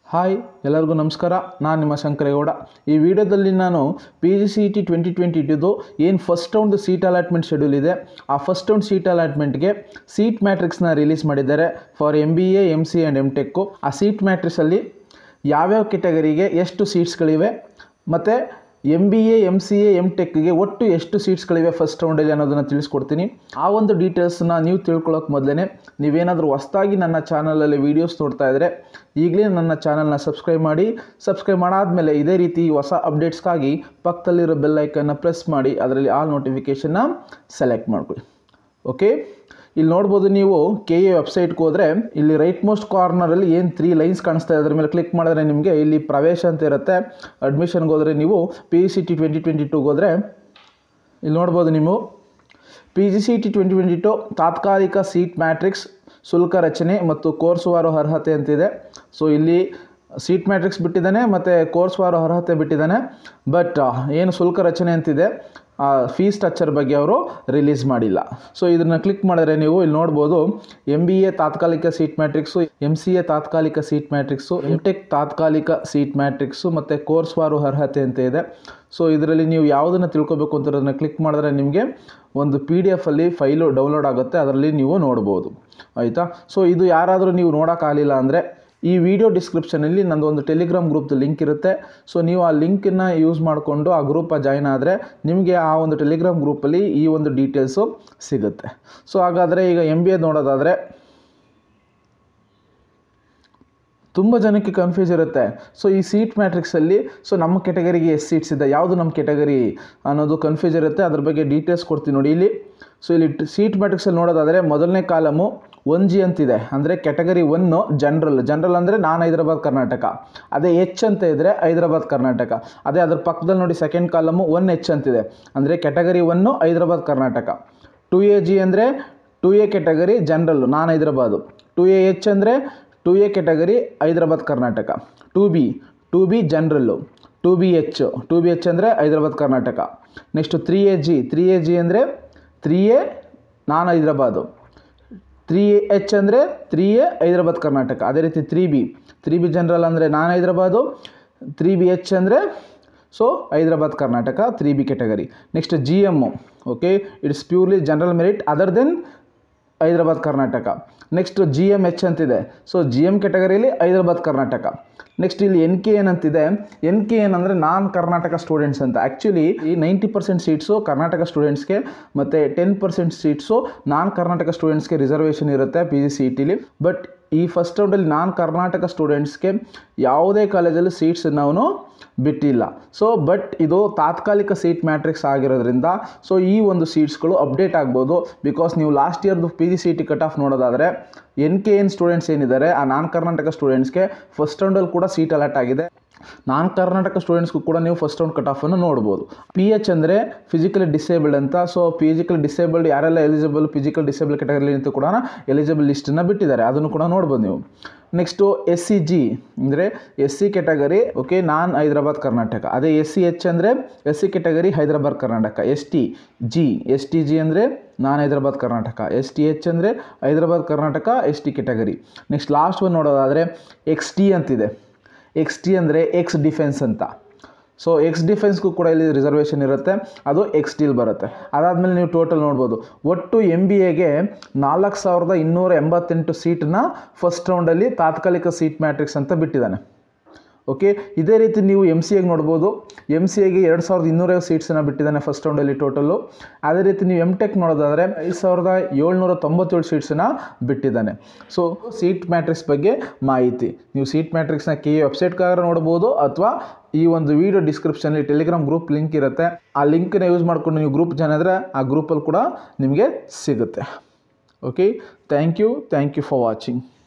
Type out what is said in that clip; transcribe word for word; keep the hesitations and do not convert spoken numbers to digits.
Hi ಎಲ್ಲರಿಗೂ ನಮಸ್ಕಾರ. ನಾನು ನಿಮ್ಮ ಶಂಕರೇಗೌಡ. ಈ ವಿಡಿಯೋದಲ್ಲಿ ನಾನು P G C E T twenty twenty ಟುದು ಏನು first round seat allotment schedule ಇದೆ, ಆ ಫಸ್ಟ್ ರೌಂಡ್ ಸೀಟ್ ಅಲಾಟ್ಮೆಂಟ್ಗೆ ಸೀಟ್ ಮ್ಯಾಟ್ರಿಕ್ಸ್ನ ರಿಲೀಸ್ ಮಾಡಿದ್ದಾರೆ for M B A, M C and M tech. ಆ ಸೀಟ್ ಮ್ಯಾಟ್ರಿಕ್ಸಲ್ಲಿ ಯಾವ್ಯಾವ ಕೆಟಗರಿಗೆ ಎಷ್ಟು ಸೀಟ್ಸ್ಗಳಿವೆ ಮತ್ತು M B A, M C A, M ಟೆಕ್ಗೆ ಒಟ್ಟು ಎಷ್ಟು ಸೀಟ್ಸ್ಗಳಿವೆ ಫಸ್ಟ್ ರೌಂಡಲ್ಲಿ ಅನ್ನೋದನ್ನು ತಿಳಿಸ್ಕೊಡ್ತೀನಿ. ಆ ಒಂದು ಡೀಟೇಲ್ಸ್ನ ನೀವು ತಿಳ್ಕೊಳ್ಳೋಕೆ ಮೊದಲೇ ನೀವೇನಾದರೂ ಹೊಸದಾಗಿ ನನ್ನ ಚಾನಲಲ್ಲಿ ವೀಡಿಯೋಸ್ ನೋಡ್ತಾ ಇದ್ದರೆ ಈಗಲೇ ನನ್ನ ಚಾನಲ್ನ ಸಬ್ಸ್ಕ್ರೈಬ್ ಮಾಡಿ. ಸಬ್ಸ್ಕ್ರೈಬ್ ಮಾಡಾದಮೇಲೆ ಇದೇ ರೀತಿ ಹೊಸ ಅಪ್ಡೇಟ್ಸ್ಗಾಗಿ ಪಕ್ಕದಲ್ಲಿರೋ ಬೆಲ್ ಐಕನ್ನ ಪ್ರೆಸ್ ಮಾಡಿ ಅದರಲ್ಲಿ ಆಲ್ ನೋಟಿಫಿಕೇಷನ್ನ ಸೆಲೆಕ್ಟ್ ಮಾಡ್ಕೊಳ್ಳಿ. ಓಕೆ, ಇಲ್ಲಿ ನೋಡ್ಬೋದು ನೀವು ಕೆ ಎ ವೆಬ್ಸೈಟ್ಗೆ ಹೋದರೆ ಇಲ್ಲಿ ರೈಟ್ ಮೋಸ್ಟ್ ಕಾರ್ನರಲ್ಲಿ ಏನು ತ್ರೀ ಲೈನ್ಸ್ ಕಾಣಿಸ್ತಾ ಇದೆ, ಅದ್ರ ಮೇಲೆ ಕ್ಲಿಕ್ ಮಾಡಿದ್ರೆ ನಿಮಗೆ ಇಲ್ಲಿ ಪ್ರವೇಶ ಅಂತ ಇರುತ್ತೆ. ಅಡ್ಮಿಷನ್ಗೆ ಹೋದರೆ ನೀವು P G C T twenty twenty ಟೂಗೆ ಹೋದರೆ ಇಲ್ಲಿ ನೋಡ್ಬೋದು ನೀವು P G C T twenty twenty two ತಾತ್ಕಾಲಿಕ ಸೀಟ್ ಮ್ಯಾಟ್ರಿಕ್ಸ್ ಶುಲ್ಕ ರಚನೆ ಮತ್ತು ಕೋರ್ಸ್ವಾರು ಅರ್ಹತೆ ಅಂತಿದೆ. ಸೊ ಇಲ್ಲಿ ಸೀಟ್ ಮ್ಯಾಟ್ರಿಕ್ಸ್ ಬಿಟ್ಟಿದ್ದಾನೆ ಮತ್ತು ಕೋರ್ಸ್ವಾರು ಅರ್ಹತೆ ಬಿಟ್ಟಿದ್ದಾನೆ. ಬಟ್ ಏನು ಶುಲ್ಕ ರಚನೆ ಅಂತಿದೆ, ಫೀಸ್ ಸ್ಟ್ರಕ್ಚರ್ ಬಗ್ಗೆ ಅವರು ರಿಲೀಸ್ ಮಾಡಿಲ್ಲ. ಸೊ ಇದನ್ನು ಕ್ಲಿಕ್ ಮಾಡಿದ್ರೆ ನೀವು ಇಲ್ಲಿ ನೋಡ್ಬೋದು ಎಮ್ ಬಿ ಎ ತಾತ್ಕಾಲಿಕ seat matrix, M C A ತಾತ್ಕಾಲಿಕ ಸೀಟ್ ಮ್ಯಾಟ್ರಿಕ್ಸು, ಎಮ್ ಟೆಕ್ ತಾತ್ಕಾಲಿಕ ಸೀಟ್ ಮ್ಯಾಟ್ರಿಕ್ಸು ಮತ್ತು ಕೋರ್ಸ್ವಾರು ಅರ್ಹತೆ ಅಂತ ಇದೆ. ಸೊ ಇದರಲ್ಲಿ ನೀವು ಯಾವುದನ್ನು ತಿಳ್ಕೊಬೇಕು ಅಂತ ಅದನ್ನು ಕ್ಲಿಕ್ ಮಾಡಿದ್ರೆ ನಿಮಗೆ ಒಂದು ಪಿ ಡಿ ಎಫಲ್ಲಿ ಫೈಲು ಡೌನ್ಲೋಡ್ ಆಗುತ್ತೆ, ಅದರಲ್ಲಿ ನೀವು ನೋಡ್ಬೋದು. ಆಯಿತಾ? ಸೊ ಇದು ಯಾರಾದರೂ ನೀವು ನೋಡೋಕ್ಕಾಗಲಿಲ್ಲ ಅಂದರೆ ಈ ವಿಡಿಯೋ ಡಿಸ್ಕ್ರಿಪ್ಷನಲ್ಲಿ ನಂದು ಒಂದು ಟೆಲಿಗ್ರಾಮ್ ಗ್ರೂಪ್ದು ಲಿಂಕ್ ಇರುತ್ತೆ. ಸೊ ನೀವು ಆ ಲಿಂಕನ್ನು ಯೂಸ್ ಮಾಡಿಕೊಂಡು ಆ ಗ್ರೂಪ ಜಾಯ್ನ್ ಆದರೆ ನಿಮಗೆ ಆ ಒಂದು ಟೆಲಿಗ್ರಾಮ್ ಗ್ರೂಪಲ್ಲಿ ಈ ಒಂದು ಡೀಟೇಲ್ಸು ಸಿಗುತ್ತೆ. ಸೊ ಹಾಗಾದರೆ ಈಗ ಎಮ್ ಬಿ ಎ ನೋಡೋದಾದರೆ ತುಂಬ ಜನಕ್ಕೆ ಕನ್ಫ್ಯೂಸ್ ಇರುತ್ತೆ. ಸೊ ಈ ಸೀಟ್ ಮ್ಯಾಟ್ರಿಕ್ಸಲ್ಲಿ ಸೊ ನಮ್ಮ ಕೆಟಗರಿಗೆ ಎಷ್ಟು ಸೀಟ್ಸ್ ಇದೆ, ಯಾವುದು ನಮ್ಮ ಕೆಟಗರಿ ಅನ್ನೋದು ಕನ್ಫ್ಯೂಸ್ ಇರುತ್ತೆ. ಅದ್ರ ಬಗ್ಗೆ ಡೀಟೇಲ್ಸ್ ಕೊಡ್ತೀನಿ ನೋಡಿ ಇಲ್ಲಿ. ಸೊ ಇಲ್ಲಿ ಸೀಟ್ ಮ್ಯಾಟ್ರಿಕ್ಸಲ್ಲಿ ನೋಡೋದಾದರೆ ಮೊದಲನೇ ಕಾಲಮು ಒನ್ ಜಿ ಅಂತಿದೆ, ಅಂದರೆ ಕೆಟಗರಿ ಒನ್ನು ಜನರಲ್. ಜನರಲ್ ಅಂದರೆ ನಾನ್ ಹೈದರಾಬಾದ್ ಕರ್ನಾಟಕ. ಅದೇ ಎಚ್ ಅಂತ ಇದ್ದರೆ ಹೈದರಾಬಾದ್ ಕರ್ನಾಟಕ. ಅದೇ ಅದ್ರ ಪಕ್ಕದಲ್ಲಿ ನೋಡಿ ಸೆಕೆಂಡ್ ಕಾಲಮು ಒನ್ ಎಚ್ ಅಂತಿದೆ, ಅಂದರೆ category one Hyderabad Karnataka. Two A G ಅಂದರೆ two A category general non Hyderabad. Two A H ಅಂದರೆ two A category Hyderabad Karnataka. Two B two B general. Two B H two B H ಅಂದರೆ Hyderabad Karnataka. Next three A G three A G ಅಂದರೆ three A non Hyderabad. Three A H ಅಂದರೆ three A Hyderabad Karnataka. ಅದೇ ರೀತಿ three B three B general ಅಂದರೆ ನಾನ್ Hyderabad. Three B H ಅಂದರೆ so Hyderabad Karnataka, three B category. Next G M. Okay, it's purely general merit other than Hyderabad Karnataka. Next G M H ಅಂತಿದೆ. So G M ಕೆಟಗರಿಯಲ್ಲಿ Hyderabad Karnataka. Next ಇಲ್ಲಿ N K N ಅಂತಿದೆ. N K N ಅಂದರೆ non Karnataka students ಅಂತ. Actually ಈ ninety percent seats Karnataka ಸ್ಟೂಡೆಂಟ್ಸ್ಗೆ ಮತ್ತು ten percent seats non Karnataka ಸ್ಟೂಡೆಂಟ್ಸ್ಗೆ ರಿಸರ್ವೇಷನ್ ಇರುತ್ತೆ ಪಿ ಜಿ ಸಿ ಇ ಟಿಲಿ. ಬಟ್ ಈ ಫಸ್ಟ್ ರೌಂಡಲ್ಲಿ ನಾನ್ ಕರ್ನಾಟಕ ಸ್ಟೂಡೆಂಟ್ಸ್ಗೆ ಯಾವುದೇ ಕಾಲೇಜಲ್ಲಿ ಸೀಟ್ಸನ್ನು ಅವನು ಬಿಟ್ಟಿಲ್ಲ. ಸೊ ಬಟ್ ಇದು ತಾತ್ಕಾಲಿಕ ಸೀಟ್ ಮ್ಯಾಟ್ರಿಕ್ಸ್ ಆಗಿರೋದ್ರಿಂದ ಸೊ ಈ ಒಂದು ಸೀಟ್ಸ್ಗಳು ಅಪ್ಡೇಟ್ ಆಗ್ಬೋದು. ಬಿಕಾಸ್ ನೀವು ಲಾಸ್ಟ್ ಇಯರ್ದು P G C T cut off ನೋಡೋದಾದರೆ ಎನ್ ಕೆ ಎನ್ ಸ್ಟೂಡೆಂಟ್ಸ್ ಏನಿದ್ದಾರೆ ಆ ನಾನ್ ಕರ್ನಾಟಕ ಸ್ಟೂಡೆಂಟ್ಸ್ಗೆ ಫಸ್ಟ್ ರೌಂಡಲ್ಲಿ ಕೂಡ ಸೀಟ್ ಅಲಾಟ್ ಆಗಿದೆ. ನಾನ್ ಕರ್ನಾಟಕ ಸ್ಟೂಡೆಂಟ್ಸ್ಗೂ ಕೂಡ ನೀವು ಫಸ್ಟ್ ರೌಂಡ್ ಕಟ್ ಆಫನ್ನು ನೋಡ್ಬೋದು. ಪಿ ಎಚ್ ಅಂದರೆ ಫಿಸಿಕಲಿ ಡಿಸೇಬಲ್ಡ್ ಅಂತ. ಸೊ ಫಿಸಿಕಲಿ ಡಿಸೇಬಲ್ಡ್ ಯಾರೆಲ್ಲ ಎಲಿಜಿಬಲ್ ಫಿಸಿಕಲ್ ಡಿಸೇಬಲ್ ಕೆಟಗರಿ ಅಂತ ಕೂಡ ಎಲಿಜಿಬಲ್ ಲಿಸ್ಟನ್ನು ಬಿಟ್ಟಿದ್ದಾರೆ, ಅದನ್ನು ಕೂಡ ನೋಡ್ಬೋದು ನೀವು. ನೆಕ್ಸ್ಟು ಎಸ್ ಸಿ ಜಿ ಅಂದರೆ S C category. Okay, non Hyderabad Karnataka. ಅದೇ ಎಸ್ ಸಿ ಎಚ್ ಅಂದರೆ S C category Hyderabad Karnataka. S T G S T G ಅಂದರೆ non Hyderabad Karnataka. S T H ಅಂದರೆ Hyderabad Karnataka S T category. Next last ಒಂದು ನೋಡೋದಾದರೆ ಎಕ್ಸ್ ಟಿ ಅಂತಿದೆ. X T ಅಂದರೆ X defence ಅಂತ. So X ಡಿಫೆನ್ಸ್ಗೂ ಕೂಡ ಇಲ್ಲಿ ರಿಸರ್ವೇಷನ್ ಇರುತ್ತೆ, ಅದು ಎಕ್ಸ್ ಟಿಲ್ ಬರುತ್ತೆ. ಅದಾದಮೇಲೆ ನೀವು ಟೋಟಲ್ ನೋಡ್ಬೋದು ಒಟ್ಟು ಎಮ್ ಬಿ ಎಗೆ ನಾಲ್ಕು ಸಾವಿರದ ಇನ್ನೂರ ಎಂಬತ್ತೆಂಟು ಸೀಟನ್ನ ಫಸ್ಟ್ ರೌಂಡಲ್ಲಿ ತಾತ್ಕಾಲಿಕ ಸೀಟ್ ಮ್ಯಾಟ್ರಿಕ್ಸ್ ಅಂತ ಬಿಟ್ಟಿದ್ದಾನೆ. ಓಕೆ, ಇದೇ ರೀತಿ ನೀವು ಎಮ್ ಸಿ ಎಗೆ ನೋಡ್ಬೋದು. ಎಮ್ ಸಿ ಎಗೆ ಎರಡು ಸಾವಿರದ ಇನ್ನೂರೈವತ್ತು ಸೀಟ್ಸನ್ನು ಬಿಟ್ಟಿದ್ದಾನೆ ಫಸ್ಟ್ ರೌಂಡಲ್ಲಿ ಟೋಟಲ್ಲು. ಅದೇ ರೀತಿ ನೀವು ಎಮ್ ಟೆಕ್ ನೋಡೋದಾದರೆ ಐದು ಸಾವಿರದ ಏಳ್ನೂರ ತೊಂಬತ್ತೇಳು ಸೀಟ್ಸನ್ನು ಬಿಟ್ಟಿದ್ದಾನೆ. ಸೊ ಸೀಟ್ ಮ್ಯಾಟ್ರಿಕ್ಸ್ ಬಗ್ಗೆ ಮಾಹಿತಿ ನೀವು ಸೀಟ್ ಮ್ಯಾಟ್ರಿಕ್ಸ್ನ ಕೆ ಎ ವೆಬ್ಸೈಟ್ಗಾರ ನೋಡ್ಬೋದು, ಅಥವಾ ಈ ಒಂದು ವಿಡಿಯೋ ಡಿಸ್ಕ್ರಿಪ್ಷನಲ್ಲಿ ಟೆಲಿಗ್ರಾಮ್ ಗ್ರೂಪ್ ಲಿಂಕ್ ಇರುತ್ತೆ. ಆ ಲಿಂಕನ್ನ ಯೂಸ್ ಮಾಡಿಕೊಂಡು ನೀವು ಗ್ರೂಪ್ ಜಾಯ್ನ್ ಆದರೆ ಆ ಗ್ರೂಪಲ್ಲಿ ಕೂಡ ನಿಮಗೆ ಸಿಗುತ್ತೆ. Okay, thank you thank you for watching.